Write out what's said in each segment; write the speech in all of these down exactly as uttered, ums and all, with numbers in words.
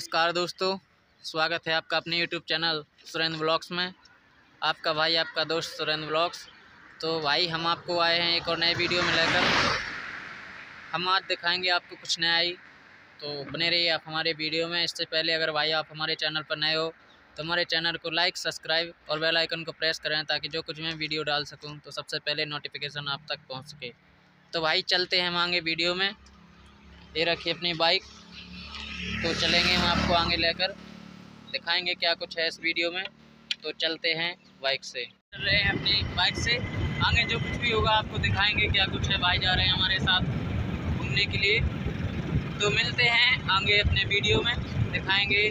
नमस्कार दोस्तों, स्वागत है आपका अपने यूट्यूब चैनल सुरेंद्र व्लॉग्स में। आपका भाई आपका दोस्त सुरेंद्र व्लॉग्स। तो भाई हम आपको आए हैं एक और नए वीडियो में लेकर। हम आज दिखाएंगे आपको कुछ नया ही, तो बने रहिए आप हमारे वीडियो में। इससे पहले अगर भाई आप हमारे चैनल पर नए हो तो हमारे चैनल को लाइक, सब्सक्राइब और बेल आइकन को प्रेस करें ताकि जो कुछ मैं वीडियो डाल सकूँ तो सबसे पहले नोटिफिकेशन आप तक पहुँच सके। तो भाई चलते हैं हम आगे वीडियो में। ये रखिए अपनी बाइक, तो चलेंगे हम आपको आगे लेकर दिखाएंगे क्या कुछ है इस वीडियो में। तो चलते हैं बाइक से, चल रहे हैं अपनी बाइक से आगे। जो कुछ भी होगा आपको दिखाएंगे क्या कुछ है। भाई जा रहे हैं हमारे साथ घूमने के लिए, तो मिलते हैं आगे अपने वीडियो में, दिखाएंगे।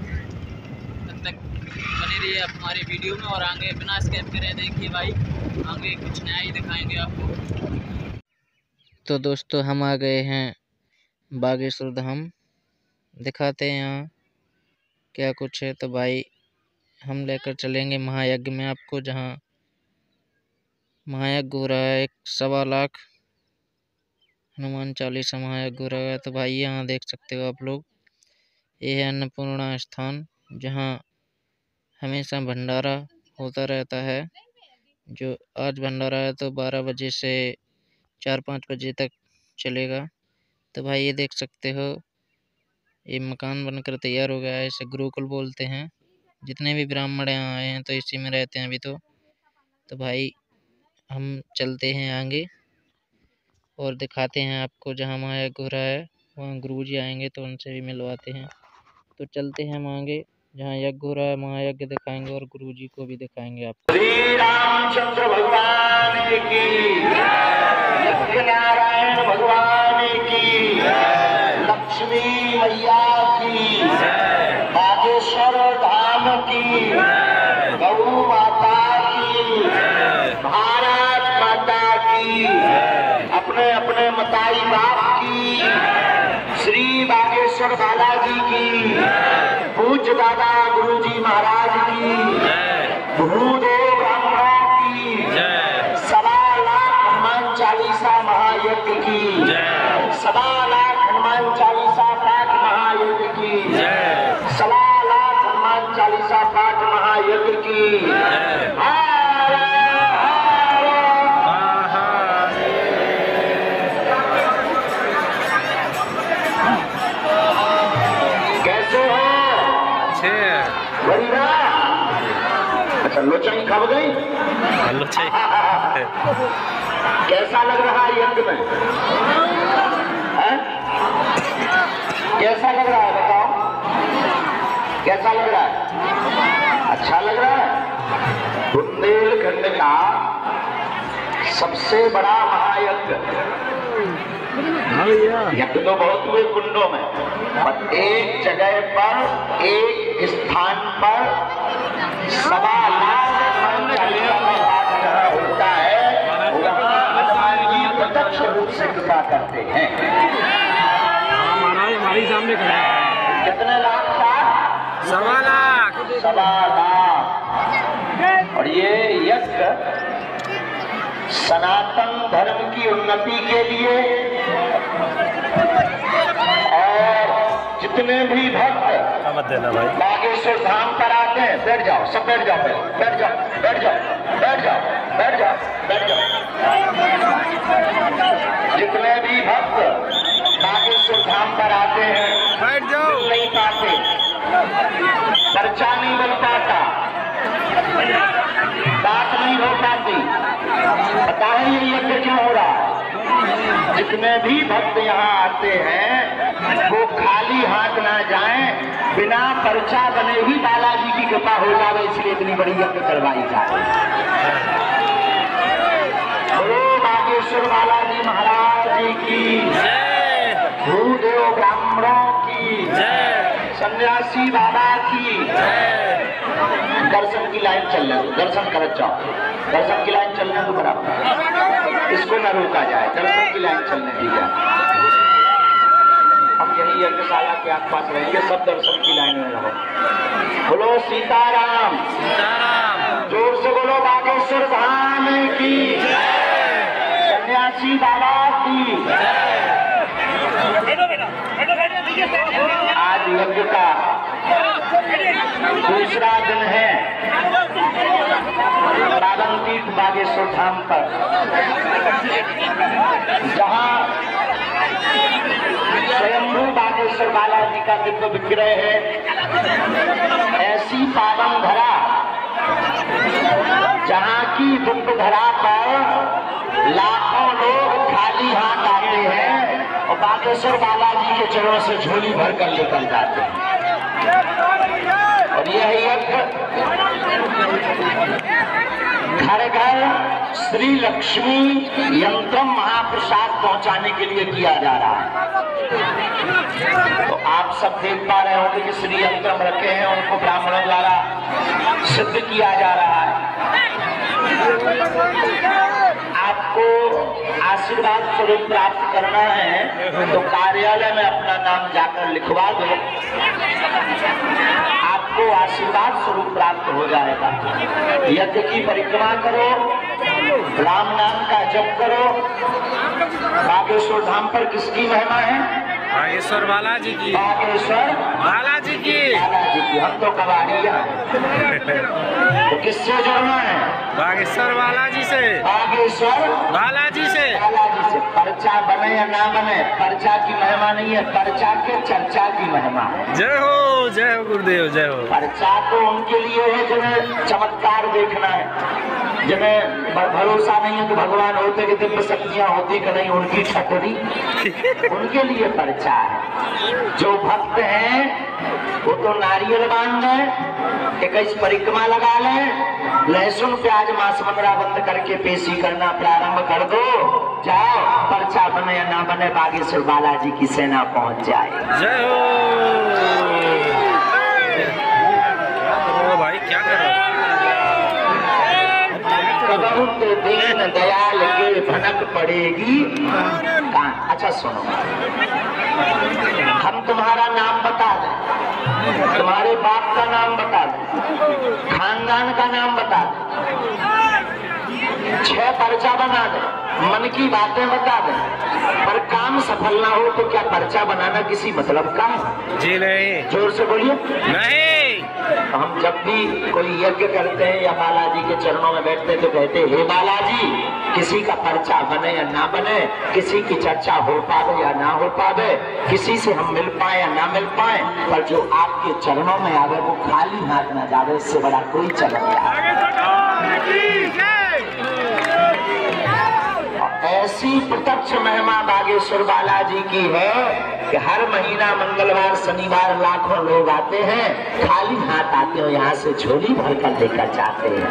तब तक बने रहिए आप हमारे वीडियो में और आगे बिना स्किप करे देखिए भाई, आगे कुछ नया ही दिखाएंगे आपको। तो दोस्तों हम आ गए हैं बागेश्वर धाम, दिखाते हैं यहाँ क्या कुछ है। तो भाई हम लेकर चलेंगे महायज्ञ में आपको, जहाँ महायज्ञ हो रहा है। एक सवा लाख हनुमान चालीसा महायज्ञ हो रहा है। तो भाई यहाँ देख सकते हो आप लोग, ये है अन्नपूर्णा स्थान, जहाँ हमेशा भंडारा होता रहता है। जो आज भंडारा है तो बारह बजे से चार पाँच बजे तक चलेगा। तो भाई ये देख सकते हो, ये मकान बनकर तैयार हो गया है। इसे गुरुकुल बोलते हैं। जितने भी ब्राह्मण यहाँ आए हैं तो इसी में रहते हैं अभी तो। तो भाई हम चलते हैं आगे और दिखाते हैं आपको, जहाँ महायज्ञ हो रहा है वहाँ गुरुजी आएंगे तो उनसे भी मिलवाते हैं। तो चलते हैं हम आगे, जहाँ यज्ञ हो रहा है महायज्ञ दिखाएंगे और गुरुजी को भी दिखाएंगे आपको। श्री रामचंद्र भगवान की, नारायण भगवान की, लक्ष्मी मैया की, बागेश्वर धाम की, गौ माता की, भारत माता की, अपने अपने मताई बाप की, श्री बागेश्वर बालाजी की, पूज्य दादा गुरुजी महाराज की, भूदेव ब्राह्मणों की, सवा लाख हनुमान चालीसा महायज्ञ की, सवा लाख हनुमान चालीसा पाठ महायज्ञ की, सवा लाख हनुमान चालीसा पाठ महायज्ञ की। कैसे हो? बढ़िया। अच्छा लोचन कब गई? कैसा लग रहा है यज्ञ में? है? कैसा लग रहा है बताओ? कैसा लग रहा है? अच्छा लग रहा है। बुंदेलखंड का सबसे बड़ा महायज्ञ, यज्ञ तो बहुत हुए कुंडों में, पर एक जगह पर, एक स्थान पर सवा लाख हनुमान चालीसा का पाठ जहाँ होता है, हनुमान जी प्रत्यक्ष रूप से कृपा करते हैं। महाराज हमारे सामने खड़ा है। कितने लाख का? सवा लाख। सवा लाख। और ये यज्ञ सनातन धर्म की उन्नति के लिए, और जितने भी भक्त मत देना भाई, बागेश्वर धाम पर आते हैं, बैठ जाओ सब, बैठ जाओ बैठ जाओ बैठ जाओ बैठ जाओ बैठ जाओ बैठ जाओ जितने भी भक्त बागेश्वर धाम पर आते हैं, बैठ जाओ। मिल नहीं पाते, पर्चा नहीं बन पाता, बात नहीं हो पाती, पता है ये यज्ञ क्यों हो रहा है? जितने भी भक्त यहाँ आते हैं वो खाली हाथ ना जाएं, बिना पर्चा बने ही बालाजी की कृपा हो जाए, इसलिए इतनी बड़ी यज्ञ करवाई जाए। बोलो बागेश्वर बालाजी महाराज की, भूदेव ब्राह्मणों की, सन्यासी बाबा की। दर्शन की लाइन चल रही, दर्शन कर जाओ, दर्शन की लाइन चलने तो बराबर, इसको न रोका जाए, दर्शन की लाइन चलने दी जाए। हम यही यज्ञशाला के आसपास रहेंगे, सब दर्शन की लाइन में रहो। बोलो सीताराम, सीताराम। जोर से बोलो बागेश्वर धाम की, सन्यासी बाबा की। आज आज यज्ञ का दूसरा दिन है पावनतीर्थ बागेश्वर धाम पर, जहाँ स्वयंभू बागेश्वर बालाजी का दिव्य विग्रह है। ऐसी पावन धरा जहाँ की दिव्य धरा पर लाखों लोग खाली हाथ आते हैं और बागेश्वर बालाजी के चरणों से झोली भर कर निकल जाते हैं। और यह यज्ञ घर घर श्री लक्ष्मी यंत्रम महाप्रसाद पहुंचाने के लिए किया जा रहा है। तो आप सब देख पा रहे होंगे कि श्री यंत्रम रखे हैं, उनको ब्राह्मणों द्वारा सिद्ध किया जा रहा है। आपको आशीर्वाद स्वरूप प्राप्त करना है तो कार्यालय में अपना नाम जाकर लिखवा दो, आपको आशीर्वाद स्वरूप प्राप्त हो जाएगा। यज्ञ की परिक्रमा करो, राम नाम का जप करो। बागेश्वर धाम पर किसकी महिमा है? बागेश्वर बालाजी की। बागेश्वर बालाजी की। बालाजी की। हम तो कबाड़िया तो किससे जुड़ना है? बागेश्वर बालाजी से। बागेश्वर बालाजी से। बालाजी से। पर्चा बने या ना बने, पर्चा की महिमा नहीं है, पर्चा के चर्चा की महिमा है। जय हो, जय हो गुरुदेव, जय हो। पर्चा तो उनके लिए है जिन्हें चमत्कार देखना है, जिन्हें भरोसा नहीं है कि भगवान होते कि दिव्य शक्तियां होती कि नहीं, उनकी छतरी उनके लिए पर्चा है। जो भक्त हैं वो तो नारियल बांध लें, इक्कीस परिक्रमा लगा लें, लहसुन प्याज मांस मंदरा बंद करके पेशी करना प्रारंभ कर दो। जाओ, पर्चा बने या ना बने, बागेश्वर बालाजी की सेना पहुंच जाए। जय हो। ओ भाई क्या कर रहे हो? बहुत दीन दयाल के भनक पड़ेगी। अच्छा सुनो, हम तुम्हारा नाम बता दें, तुम्हारे बाप का नाम बता दें, खानदान का नाम बता दें, छह पर्चा बना दे, मन की बातें बता दे, पर काम सफल ना हो तो क्या पर्चा बनाना किसी मतलब का है? जी नहीं। जोर से बोलिए। नहीं। हम जब भी कोई यज्ञ करते हैं या बालाजी के चरणों में बैठते हैं तो कहते हैं, हे बालाजी, किसी का पर्चा बने या ना बने, किसी की चर्चा हो पावे या ना हो पावे, किसी से हम मिल पाए या ना मिल पाए, पर जो आपके चरणों में आवे वो खाली हाथ ना जावे, इससे बड़ा कोई चरण नहीं। ऐसी प्रत्यक्ष महिमा बागेश्वर बालाजी की है कि हर महीना मंगलवार शनिवार लाखों लोग आते हैं, खाली हाथ आते हैं, यहाँ से झोली भर कर लेकर जाते हैं,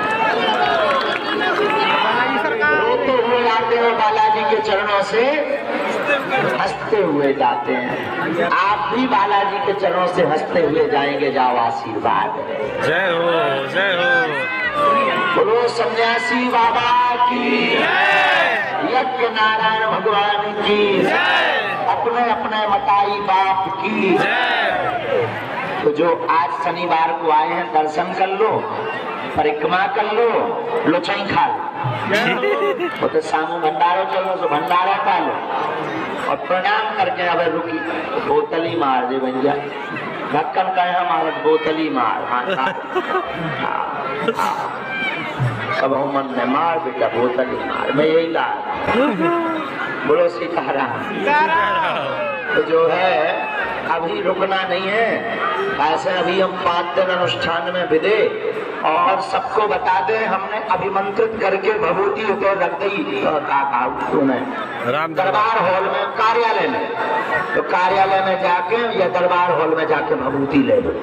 रोते हुए आते हैं, बालाजी के चरणों से हंसते हुए जाते हैं। आप भी बालाजी के चरणों से हंसते हुए जाएंगे। जाओ, आशीर्वाद। जय हो, जय हो। बोलो सन्यासी बाबा की, यज्ञ नारायण भगवान की, अपने अपने मताई बाप की। तो जो आज शनिवार को आए हैं, दर्शन कर लो, परिक्रमा कर लो, लोचई खा लो, वो तो सामू भंडारो चलो तो भंडारा खा लो और प्रणाम करके अब रुकी बोतल ही मार दे भैया, ढक्कन कहे हमारा बोतल ही मार। हाँ, हाँ, हाँ। अब हम मन में मार बेटा, बोतल ही मार, मैं यही ला। बोलो सीताराम। तो जो है अभी रुकना नहीं है, ऐसे अभी हम पाँच दिन अनुष्ठान में विदे और सबको बता दें, हमने अभिमंत्रित करके भभूति ऊपर रख दी दरबार हॉल में, कार्यालय में। तो कार्यालय में जाके या दरबार हॉल में जाके भभूति ले लो।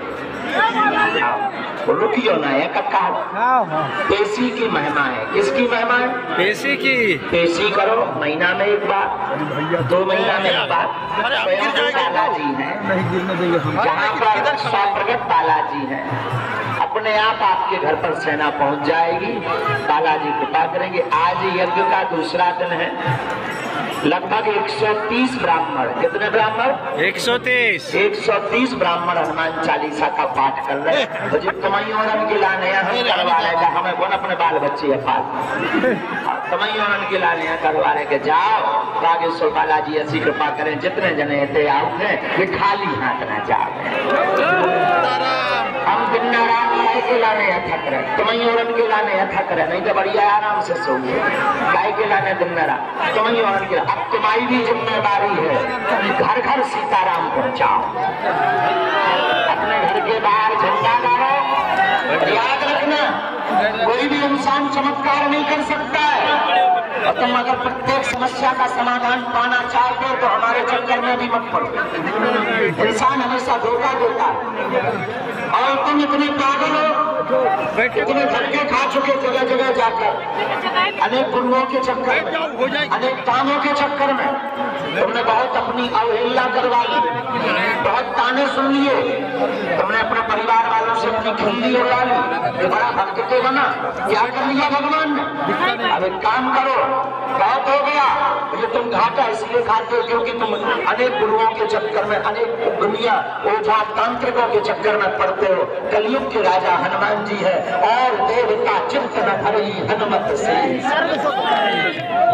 रुकियो ना है कक्का। पेशी की महिमा है। किसकी महिमा है? पेशी की। पेशी करो महीना में एक बार, दो महीना में एक बार। स्वयं बालाजी है, जहाँ पर स्वप्रगट बालाजी है, अपने आप आपके घर पर सेना पहुंच जाएगी। बालाजी कृपा करेंगे। आज यज्ञ का दूसरा दिन है। लगभग एक सौ तीस ब्राह्मण, कितने ब्राह्मण? एक सौ तीस एक सौ तीस ब्राह्मण हनुमान चालीसा का पाठ कर रहे हैं। तो जितनी और गिला नया हम करवा रहे हैं, हमें कौन अपने बाल बच्चे है पाल तमैया के लाने करवाने के जाओ बागेश्वर बालाजी ऐसी कृपा करें जितने जने थे आउट हैं वे खाली हाथ न जाए। हम दिन रात गाय के लाने थक रहे तमैया के लाने थक रहे नहीं तो बढ़िया आराम से सो गाय के लाने दिन रात तमैया के। अब तुम्हारी भी जिम्मेदारी है घर घर सीताराम पहुंचाओ अपने घर के बाहर झंडा गाड़ो। याद रखना कोई भी इंसान चमत्कार नहीं कर सकता है और तुम अगर प्रत्येक समस्या का समाधान पाना चाहते हो तो हमारे चक्कर में भी मत पड़ो। इंसान हमेशा धोखा देता है और तुम इतने पागल हो इतने धक्के खा चुके जगह जगह जाकर अनेक गुरुओं के चक्कर में अनेक कामों के चक्कर में तुमने बहुत अपनी अवहेलना करवा ली बहुत ताने सुन लिए तुमने अपने परिवार वालों से अपनी खिल्ली उड़ा ली ये बड़ा भक्त के बना क्या कर लिया भगवान ने। अब एक काम करो बहुत हो गया ये तुम घाटा इसलिए खाते हो क्योंकि तुम अनेक गुरुओं के चक्कर में अनेक दुनिया ओझा तांत्रिकों के चक्कर में पड़ते हो। कलयुग के राजा हनुमान जी है और देवता चिंतन हरि हनुमत से।